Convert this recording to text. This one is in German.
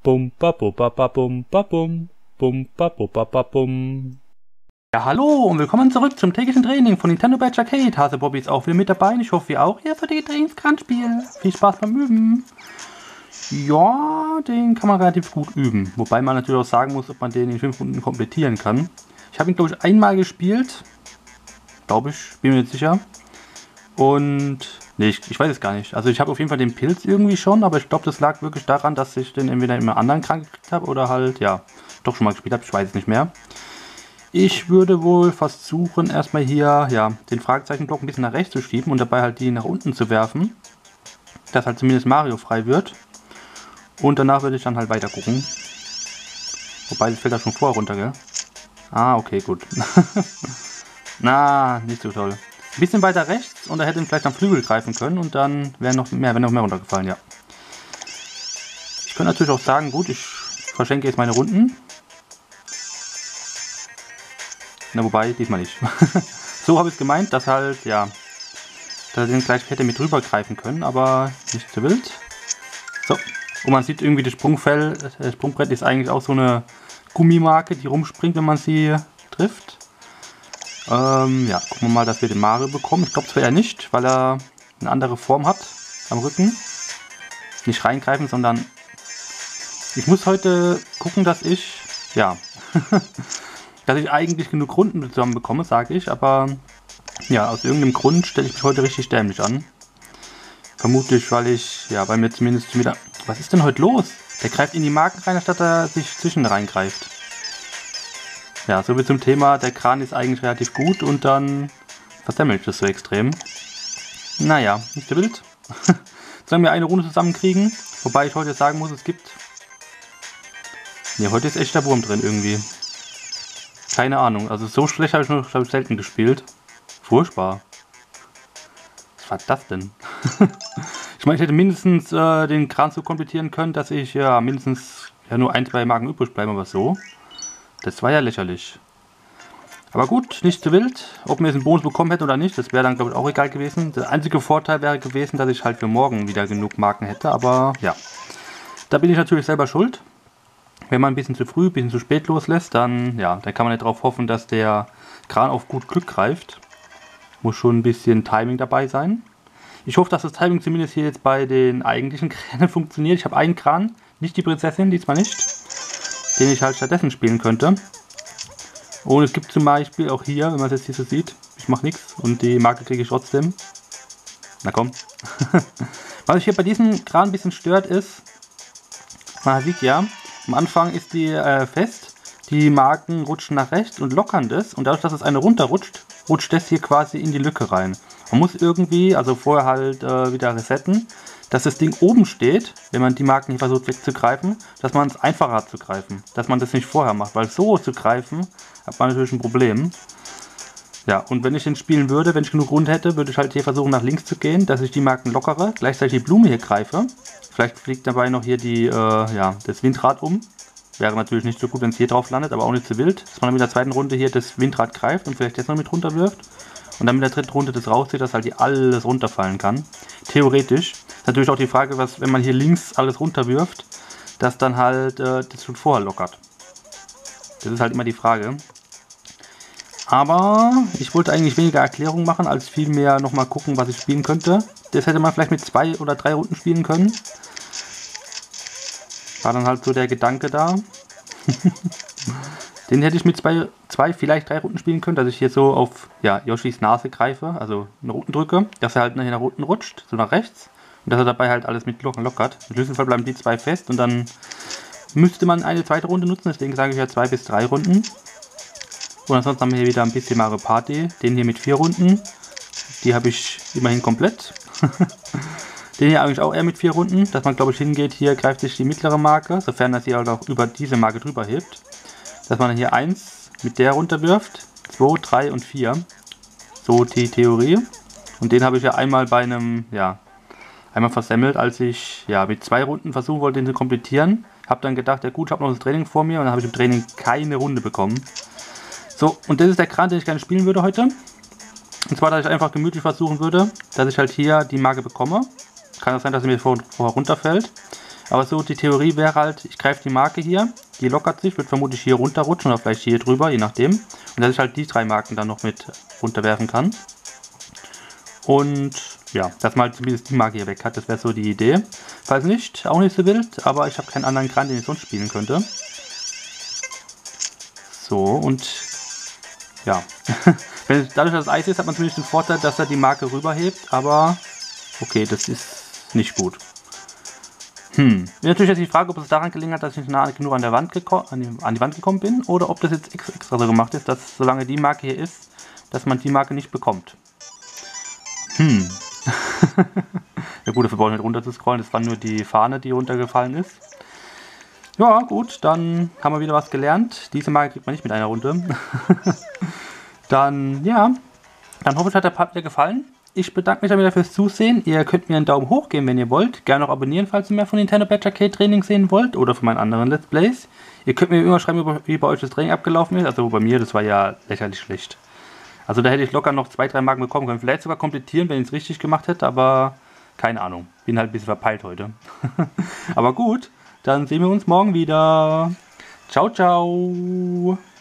Bum ba bum ba ba bum ba bum. Bum ba bum ba ba bum. Ja, hallo und willkommen zurück zum täglichen Training von Nintendo Badge Arcade. Hase Bobby ist auch wieder mit dabei. Ich hoffe, ihr auch hier für die Trainingskranspiel. Viel Spaß beim Üben. Ja, den kann man relativ gut üben. Wobei man natürlich auch sagen muss, ob man den in 5 Runden komplettieren kann. Ich habe ihn, glaube ich, einmal gespielt. Glaube ich, bin mir nicht sicher. Und nee, ich weiß es gar nicht. Also ich habe auf jeden Fall den Pilz irgendwie schon, aber ich glaube, das lag wirklich daran, dass ich den entweder in einem anderen krank gekriegt habe oder halt, ja, doch schon mal gespielt habe. Ich weiß es nicht mehr. Ich würde wohl versuchen, erstmal hier, ja, den Fragezeichenblock ein bisschen nach rechts zu schieben und dabei halt die nach unten zu werfen. Dass halt zumindest Mario frei wird. Und danach würde ich dann halt weiter gucken. Wobei, das fällt da schon vorher runter, gell? Ah, okay, gut. Na, nicht so toll. Ein bisschen weiter rechts und er hätte ihn vielleicht am Flügel greifen können und dann wäre noch mehr runtergefallen, ja. Ich könnte natürlich auch sagen, gut, ich verschenke jetzt meine Runden. Na, wobei, diesmal nicht. So habe ich es gemeint, dass halt, ja, dass er den gleich hätte mit drüber greifen können, aber nicht so wild. So, und man sieht irgendwie das Sprungbrett ist eigentlich auch so eine Gummimarke, die rumspringt, wenn man sie trifft. Ja, gucken wir mal, dass wir den Mario bekommen. Ich glaube zwar eher nicht, weil er eine andere Form hat am Rücken. Nicht reingreifen, sondern ich muss heute gucken, dass ich, ja, dass ich eigentlich genug Runden zusammen bekomme, sage ich, aber ja, aus irgendeinem Grund stelle ich mich heute richtig dämlich an. Vermutlich, weil mir zumindest wieder... Was ist denn heute los? Der greift in die Marken rein, anstatt er sich zwischen reingreift. Ja, so wie zum Thema, der Kran ist eigentlich relativ gut und dann versemmelt ich das so extrem. Naja, nicht so wild. Sollen wir eine Runde zusammenkriegen? Wobei ich heute sagen muss, es gibt... Ne, heute ist echt der Wurm drin irgendwie. Keine Ahnung, also so schlecht habe ich noch selten gespielt. Furchtbar. Was war das denn? Ich meine, ich hätte mindestens den Kran so komplettieren können, dass ich ja mindestens nur 1-2 Marken übrig bleiben, aber so. Das war ja lächerlich. Aber gut, nicht zu wild. Ob mir jetzt einen Bonus bekommen hätte oder nicht, das wäre dann, glaube ich, auch egal gewesen. Der einzige Vorteil wäre gewesen, dass ich halt für morgen wieder genug Marken hätte, aber ja. Da bin ich natürlich selber schuld. Wenn man ein bisschen zu früh, ein bisschen zu spät loslässt, dann, ja, dann kann man nicht darauf hoffen, dass der Kran auf gut Glück greift. Muss schon ein bisschen Timing dabei sein. Ich hoffe, dass das Timing zumindest hier jetzt bei den eigentlichen Kränen funktioniert. Ich habe einen Kran, nicht die Prinzessin, diesmal nicht, den ich halt stattdessen spielen könnte. Und es gibt zum Beispiel auch hier, wenn man es jetzt hier so sieht, ich mache nichts und die Marke kriege ich trotzdem. Na komm. Was mich hier bei diesem Kran ein bisschen stört ist, man sieht ja, am Anfang ist die fest, die Marken rutschen nach rechts und lockern das und dadurch, dass es eine runterrutscht, rutscht das hier quasi in die Lücke rein. Man muss irgendwie, also vorher halt wieder resetten, dass das Ding oben steht, wenn man die Marken hier versucht wegzugreifen, dass man es einfacher hat zu greifen, dass man das nicht vorher macht, weil so zu greifen, hat man natürlich ein Problem. Ja, und wenn ich den spielen würde, wenn ich genug Runden hätte, würde ich halt hier versuchen nach links zu gehen, dass ich die Marken lockere, gleichzeitig die Blume hier greife. Vielleicht fliegt dabei noch hier die, das Windrad um. Wäre natürlich nicht so gut, wenn es hier drauf landet, aber auch nicht so wild. Dass man dann mit der zweiten Runde hier das Windrad greift und vielleicht jetzt noch mit runterwirft. Und dann mit der dritten Runde das rauszieht, dass halt hier alles runterfallen kann. Theoretisch. Ist natürlich auch die Frage, was, wenn man hier links alles runterwirft, dass dann halt das schon vorher lockert. Das ist halt immer die Frage. Aber ich wollte eigentlich weniger Erklärung machen, als vielmehr nochmal gucken, was ich spielen könnte. Das hätte man vielleicht mit 2 oder 3 Runden spielen können. War dann halt so der Gedanke da. Den hätte ich mit 2, vielleicht 3 Runden spielen können, dass ich hier so auf Yoshis Nase greife, also eine Routen drücke, dass er halt nach unten rutscht, so nach rechts. Und dass er dabei halt alles mit lockert. Im Schlüsselfall bleiben die 2 fest und dann müsste man eine zweite Runde nutzen, deswegen sage ich ja 2 bis 3 Runden. Und ansonsten haben wir hier wieder ein bisschen Mario Party. Den hier mit 4 Runden. Die habe ich immerhin komplett. Den hier eigentlich auch eher mit 4 Runden. Dass man, glaube ich, hingeht, hier greift sich die mittlere Marke. Sofern das hier halt auch über diese Marke drüber hebt. Dass man dann hier 1 mit der runterwirft. 2, 3 und 4. So die Theorie. Und den habe ich ja einmal bei einem, einmal versemmelt, als ich mit 2 Runden versuchen wollte, den zu komplettieren. Habe dann gedacht, ja gut, ich habe noch das Training vor mir. Und dann habe ich im Training keine Runde bekommen. So, und das ist der Kran, den ich gerne spielen würde heute. Und zwar, dass ich einfach gemütlich versuchen würde, dass ich halt hier die Marke bekomme. Kann das sein, dass er mir vorher runterfällt. Aber so, die Theorie wäre halt, ich greife die Marke hier, die lockert sich, wird vermutlich hier runterrutschen oder vielleicht hier drüber, je nachdem. Und dass ich halt die 3 Marken dann noch mit runterwerfen kann. Und ja, dass man halt zumindest die Marke hier weg hat, das wäre so die Idee. Falls nicht, auch nicht so wild, aber ich habe keinen anderen Kran, den ich sonst spielen könnte. So, und ja, dadurch, dass es Eis ist, hat man zumindest den Vorteil, dass er die Marke rüberhebt, aber okay, das ist nicht gut. Natürlich jetzt die Frage, ob es daran gelegen hat, dass ich nicht nah genug an die Wand gekommen bin, oder ob das jetzt extra so gemacht ist, dass solange die Marke hier ist, dass man die Marke nicht bekommt. Ja gut, dafür brauche ich nicht runter zu scrollen, das war nur die Fahne, die runtergefallen ist. Ja gut, dann haben wir wieder was gelernt. Diese Marke kriegt man nicht mit einer Runde. Dann, ja, dann hoffe ich, hat der Part wieder gefallen. Ich bedanke mich dann wieder fürs Zusehen. Ihr könnt mir einen Daumen hoch geben, wenn ihr wollt. Gerne auch abonnieren, falls ihr mehr von Nintendo Badge Arcade Training sehen wollt oder von meinen anderen Let's Plays. Ihr könnt mir immer schreiben, wie bei euch das Training abgelaufen ist. Also bei mir, das war ja lächerlich schlecht. Also da hätte ich locker noch 2, 3 Marken bekommen können. Vielleicht sogar komplettieren, wenn ich es richtig gemacht hätte, aber keine Ahnung. Bin halt ein bisschen verpeilt heute. Aber gut, dann sehen wir uns morgen wieder. Ciao, ciao.